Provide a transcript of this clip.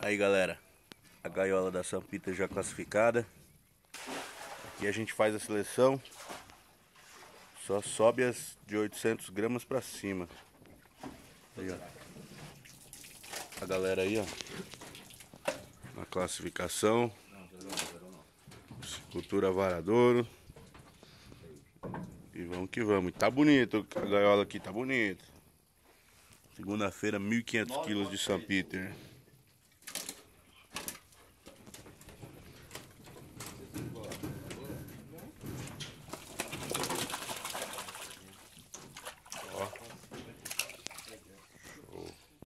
Aí galera, a gaiola da São Peter já classificada. Aqui a gente faz a seleção. Só sobe as de 800 gramas pra cima. Aí, ó. A galera aí, ó. Na classificação. Cultura Varadouro. E vamos que vamos. Tá bonito a gaiola aqui, tá bonito. Segunda-feira, 1.500 quilos de São Peter.